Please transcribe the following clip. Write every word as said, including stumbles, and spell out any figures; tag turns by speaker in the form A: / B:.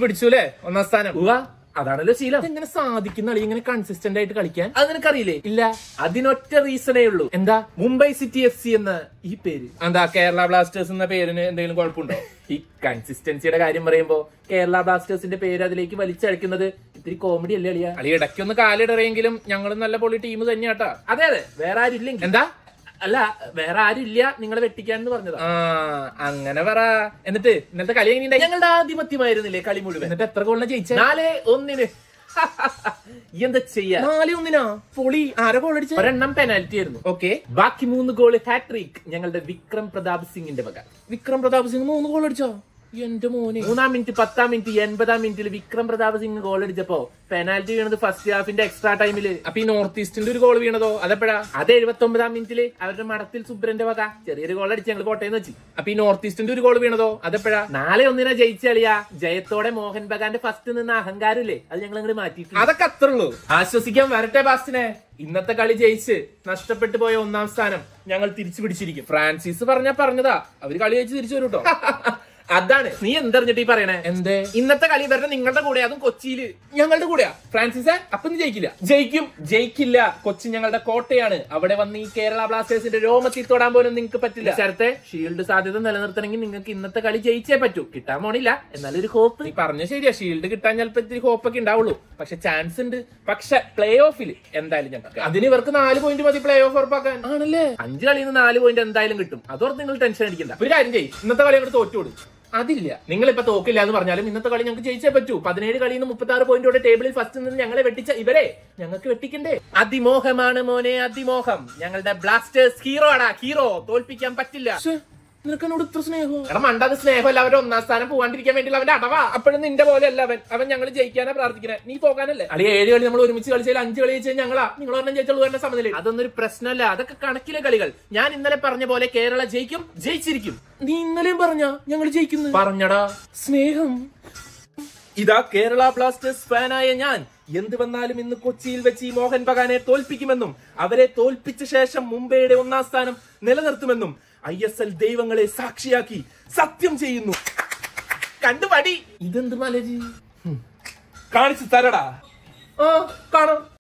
A: പിടിച്ചൂലേ ഒന്നാം സ്ഥാനം.
B: അതാണല്ലോ ശീലം.
A: എങ്ങനെ സാധിക്കുന്ന കളി ഇങ്ങനെ കൺസിസ്റ്റന്റ് ആയിട്ട് കളിക്കാൻ?
B: അത് നിനക്കറിയില്ലേ?
A: ഇല്ല.
B: അതിനൊറ്റ റീസണേ ഉള്ളൂ.
A: എന്താ?
B: മുംബൈ സിറ്റി എഫ് സി എന്ന ഈ പേര്.
A: എന്താ കേരള ബ്ലാസ്റ്റേഴ്സ് എന്ന പേരിന് എന്തെങ്കിലും കുഴപ്പമുണ്ടോ?
B: ഈ കൺസിസ്റ്റൻസിയുടെ കാര്യം പറയുമ്പോ കേരള ബ്ലാസ്റ്റേഴ്സിന്റെ പേര് അതിലേക്ക് വലിച്ചഴക്കുന്നത് ഇത്തിരി കോമഡി അല്ലേ അളിയാ?
A: അളി ഇടയ്ക്കൊന്ന് കാലിടറിയെങ്കിലും ഞങ്ങളും നല്ല പൊളി ടീം തന്നെയാട്ടാ.
B: അതെ അതെ, വേറെ ആരും ഇല്ലെങ്കിൽ.
A: എന്താ?
B: അല്ല, വേറെ ആരും ഇല്ല നിങ്ങളെ വെട്ടിക്കാന്ന് പറഞ്ഞതാ.
A: ആ അങ്ങനെ പറ. എന്നിട്ട് ഇന്നത്തെ കളി എങ്ങനെയുണ്ടായി?
B: ഞങ്ങളുടെ ആധിപത്യമായിരുന്നില്ലേ കളി മുഴുവൻ?
A: എന്നിട്ട് എത്ര ഗോളിനാ ജയിച്ചേ?
B: നാല് ഒന്നിന്. എന്താ ചെയ്യാ?
A: നാല് ഒന്നിനാ? പൊളി. ആരെ ഗോൾ അടിച്ച?
B: ഒരെണ്ണം പെനാൽറ്റി ആയിരുന്നു.
A: ഓക്കെ.
B: ബാക്കി മൂന്ന് ഗോള് ഹാട്രിക് ഞങ്ങളുടെ വിക്രം പ്രതാപ് സിംഗിന്റെ വക.
A: വിക്രം പ്രതാപ് സിംഗ് മൂന്ന് ഗോൾ അടിച്ചോ? എന്റെ മോനെ.
B: മൂന്നാം മിനിറ്റ്, പത്താം മിനിറ്റ്, എൺപതാം മിനിറ്റിൽ വിക്രം പ്രതാപ് സിംഗ് ഗോൾ അടിച്ചപ്പോ പെനാൽറ്റി വീണത് ഫസ്റ്റ് ഹാഫിന്റെ എക്സ്ട്രാ ടൈമില്.
A: അപ്പൊ ഈ നോർത്ത് ഈസ്റ്റിന്റെ ഒരു ഗോൾ വീണതോ? അതെപ്പോഴാ?
B: അത് എഴുപത്തി ഒമ്പതാം മിനിറ്റില് അവരുടെ മടത്തിൽ സുബ്രന്റെ വക ചെറിയൊരു ഗോൾ അടിച്ച് ഞങ്ങൾ കോട്ടയെന്ന് വെച്ച്.
A: അപ്പൊ ഈ നോർത്ത് ഈസ്റ്റിന്റെ ഒരു ഗോൾ വീണതോ? അതെപ്പോഴാ?
B: നാളെ ഒന്നിനാ ജയിച്ച കളിയാ. ജയത്തോടെ മോഹൻ ബഗാന്റെ ഫസ്റ്റ് നിന്ന് അഹങ്കാരല്ലേ, അത് ഞങ്ങൾ അങ്ങോട്ട് മാറ്റിയിട്ടുണ്ട്.
A: അതൊക്കെ അത്ര ഉള്ളൂ.
B: ആശ്വസിക്കാൻ വരട്ടെ ബാസ്റ്റിനെ.
A: ഇന്നത്തെ കളി ജയിച്ച് നഷ്ടപ്പെട്ടു പോയ ഒന്നാം സ്ഥാനം ഞങ്ങൾ തിരിച്ചു പിടിച്ചിരിക്കും. ഫ്രാൻസിസ് പറഞ്ഞാ പറഞ്ഞതാ, അവര് കളി ജയിച്ച് തിരിച്ചു വരും കേട്ടോ.
B: അതാണ് നീ എന്തറിഞ്ഞിട്ട് ഈ പറയണേ?
A: എന്തേ?
B: ഇന്നത്തെ കളി വരണ നിങ്ങളുടെ കൂടെ, അതും കൊച്ചിയില്.
A: ഞങ്ങളുടെ കൂടെയാ ഫ്രാൻസിസേ? അപ്പൊ നീ ജയിക്കില്ല?
B: ജയിക്കും.
A: ജയിക്കില്ല. കൊച്ചി ഞങ്ങളുടെ കോട്ടയാണ്. അവിടെ വന്ന് ഈ കേരള ബ്ലാസ്റ്റേഴ്സിന്റെ രോമത്തിൽ തൊടാൻ പോലും നിങ്ങൾക്ക് പറ്റില്ല.
B: സ്ഥലത്തെ ഷീൽഡ് സാധ്യത നിലനിർത്തണമെങ്കിൽ നിങ്ങൾക്ക് ഇന്നത്തെ കളി ജയിച്ചേ പറ്റൂ. കിട്ടാൻ പോണില്ല, എന്നാലൊരു ഹോപ്പ്.
A: നീ പറഞ്ഞ ശരിയാ, ഷീൽഡ് കിട്ടാൻ ചിലപ്പോ ഇത്തിരി ഹോപ്പൊക്കെ ഉണ്ടാവുള്ളൂ. പക്ഷെ ചാൻസ് ഉണ്ട്. പക്ഷെ പ്ലേ ഓഫിൽ എന്തായാലും ഞങ്ങൾക്ക്.
B: അതിന് ഇവർക്ക് നാല് പോയിന്റ് മതി പ്ലേ ഓഫ് ഉറപ്പാക്കാൻ.
A: ആണല്ലേ?
B: അഞ്ച് കളിയിൽ നിന്ന് നാല് പോയിന്റ് എന്തായാലും കിട്ടും. അതോർത്ത് നിങ്ങൾ ടെൻഷൻ അടിക്കണ്ട.
A: ഒരു കാര്യം ചെയ്യും, ഇന്നത്തെ കളി അങ്ങോട്ട് തോറ്റുകൊടു.
B: അതില്ല, നിങ്ങളിപ്പോ തോക്കില്ല എന്ന് പറഞ്ഞാലും ഇന്നത്തെ കളി ഞങ്ങൾക്ക് ജയിച്ചേ പറ്റൂ. പതിനേഴ് കളിയിൽ നിന്ന് മുപ്പത്തി ആറ് പോയിന്റോടെ ടേബിളിൽ ഫസ്റ്റ് നിന്ന് ഞങ്ങളെ വെട്ടിച്ച ഇവരെ ഞങ്ങൾക്ക് വെട്ടിക്കണ്ടേ? അതിമോഹമാണ് മോനെ, അതിമോഹം. ഞങ്ങളുടെ ബ്ലാസ്റ്റേഴ്സ് ഹീറോ ആടാ, ഹീറോ. തോൽപ്പിക്കാൻ പറ്റില്ല.
A: നിനക്കെന്നോട് ഇത്ര സ്നേഹോ?
B: എടാ മണ്ടാത് സ്നേഹമല്ല, അവരുടെ ഒന്നാം സ്ഥാനം പോകാണ്ടിരിക്കാൻ വേണ്ടിയുള്ള അവന്റെ അടവാ.
A: അപ്പോഴും നിന്റെ പോലെ അല്ല അവൻ. അവൻ ഞങ്ങൾ ജയിക്കാനാ പ്രാർത്ഥിക്കണേ, നീ പോകാനല്ലേ?
B: അല്ലെ ഏഴ് കളി നമ്മൾ ഒരുമിച്ച് കളിച്ചാൽ അഞ്ച് കളി ജയിച്ചാൽ ഞങ്ങളാ, നിങ്ങൾ ഒരെണ്ണം ജയിച്ചുള്ളൂ എന്ന സമനില. അതൊന്നും ഒരു പ്രശ്നമല്ല, അതൊക്കെ കണക്കിലെ കളികൾ. ഞാൻ ഇന്നലെ പറഞ്ഞ പോലെ കേരള ജയിക്കും, ജയിച്ചിരിക്കും.
A: നീ ഇന്നലെയും പറഞ്ഞ ഞങ്ങൾ ജയിക്കുന്നു?
B: പറഞ്ഞടാ.
A: സ്നേഹം.
B: ഇതാ കേരള ബ്ലാസ്റ്റേഴ്സ് ഫാനായ ഞാൻ എന്ത് വന്നാലും ഇന്ന് കൊച്ചിയിൽ വെച്ച് ഈ മോഹൻ ബഗാനെ തോൽപ്പിക്കുമെന്നും അവരെ തോൽപ്പിച്ച ശേഷം മുംബൈയുടെ ഒന്നാം സ്ഥാനം നിലനിർത്തുമെന്നും ഐ എസ് എൽ ദൈവങ്ങളെ സാക്ഷിയാക്കി സത്യം ചെയ്യുന്നു. കണ്ടുപടി.
A: ഇതെന്ത് മലജി?
B: കാണിച്ചു തരടാ.
A: ആ കാണാം.